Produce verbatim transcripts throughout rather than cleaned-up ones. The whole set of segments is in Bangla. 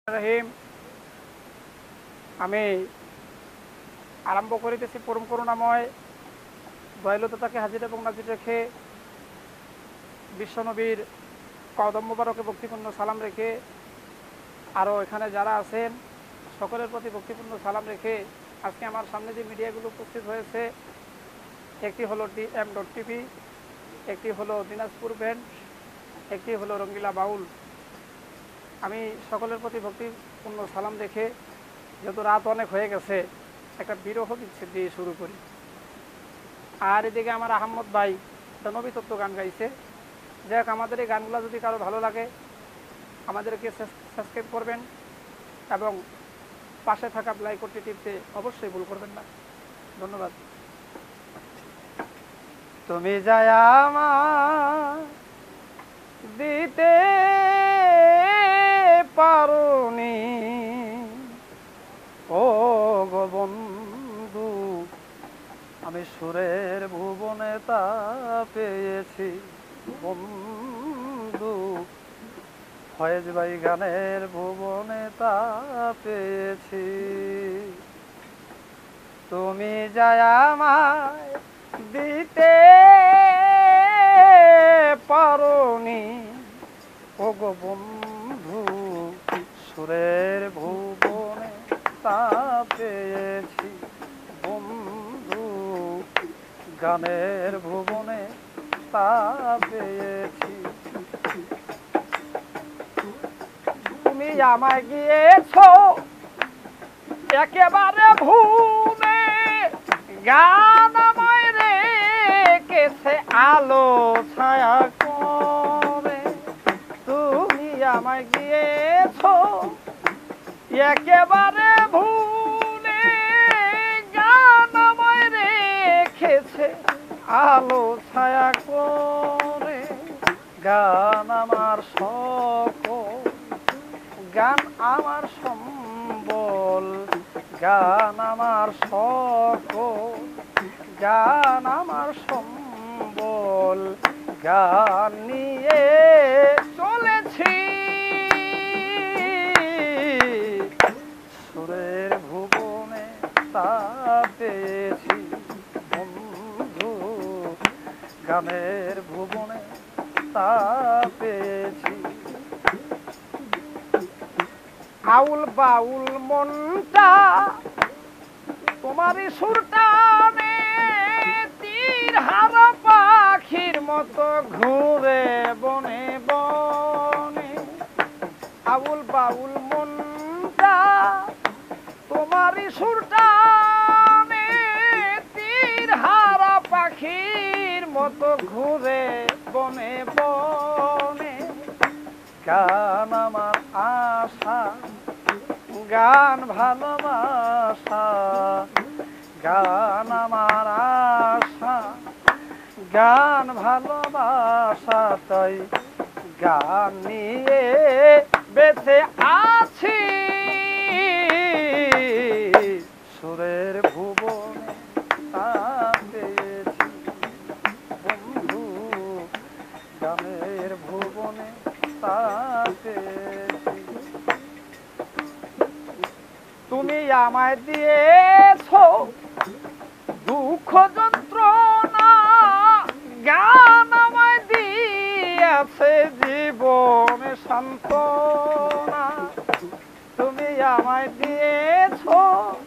রহিম আমি আরম্ভ করিতেছি পরম করুণাময় দয়ালুতাকে হাজির এবং নাজির রেখে বিশ্বনবীর কদম মোবারকে ভক্তিপূর্ণ সালাম রেখে আরও এখানে যারা আছেন সকলের প্রতি ভক্তিপূর্ণ সালাম রেখে আজকে আমার সামনে যে মিডিয়াগুলো উপস্থিত হয়েছে একটি হলো টি এম ডট টিভি, একটি হলো দিনাজপুর ব্যান্ড, একটি হলো রঙ্গিলা বাউল। আমি সকলের প্রতি ভক্তিপূর্ণ সালাম রেখে যেহেতু রাত অনেক হয়ে গেছে একটা বিরহ বিচ্ছেদ দিয়ে শুরু করি। আর এদিকে আমার আহমদ ভাই একটা নবী তত্ত্ব গান গাইছে। যাই হোক, আমাদের এই গানগুলো যদি কারো ভালো লাগে আমাদেরকে সাবস্ক্রাইব করবেন এবং পাশে থাকা লাইক করতে টিপতে অবশ্যই ভুল করবেন না। ধন্যবাদ। তুমি যায় আমার দিতে পারুনি ও গো বন্ধু, আমি সুরের ভুবনে তা পেয়েছি বন্ধু, ফয়েজ ভাই গানের ভুবনে তা পেয়েছি। তুমি যায় আমায় দিতে পারুনি ও গো বন্ধু, সুরের ভুবনে তা পেয়েছি বন্ধু, গানের ভুবনে তা পেয়েছি। তুমি আমায় গিয়েছো একেবারে ভুলে, গান আমায় রেখেছে আলো ছায়া করে। তুমি আমায় গিয়েছো একেবারে ভুলে, গান আমায় রেখেছে আলো ছায়া করে। গান আমার সকল, গান আমার সম্বল, গান আমার সকল, গান আমার সম্বল, গান নিয়ে চলেছি সুরের ভুবনে তা পেয়েছি বন্ধু, গানের ভুবনে তা পেয়েছি। আউল বাউল মনটা তোমারই সুরটানে তীর হারা পাখির মতো ঘুরে বনে বনে। আউল বাউল মনটা তোমারই সুরটানে তীর হারা পাখির মতো ঘুরে বনে বনে। গান আমার আশা, গান ভালোবাসা, গান আমার আশা, গান ভালোবাসা, তাই গান নিয়ে বেঁচে আছি সুরের ভুবনে তা পেয়েছি বন্ধু, গানের ভুবনে তা পেয়েছি। তুমি আমায় দিয়েছো দুঃখ যন্ত্রণা, গান আমায় দিয়েছে জীবনে সান্ত্বনা। তুমি আমায় দিয়েছো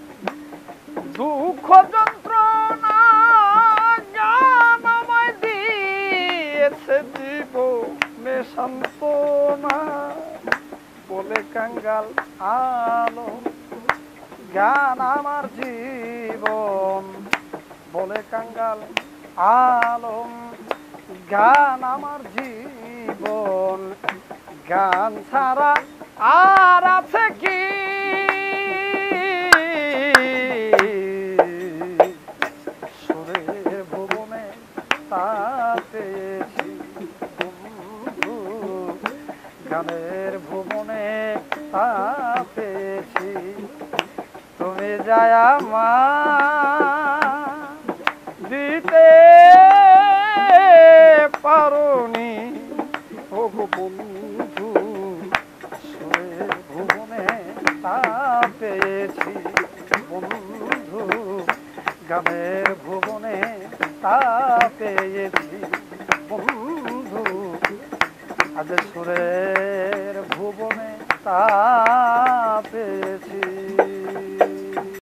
দুঃখ যন্ত্রণা, গান আমায় দিয়েছে জীবনে সান্ত্বনা। বলে কাঙ্গাল আলো গান আমার জীবন, বলে কাঙ্গাল আলম গান আমার জীবন, গান ছাড়া আর আছে কি সুরের ভুবনে তা পেয়েছি বন্ধু, গানের ভুবনে তা পেয়েছি। তুমি যায় আমায় দিতে পারুনি ও গো বন্ধু, সুরের ভুবনে গানের ভুবনে তা পেয়েছি বন্ধু, আজ সুরের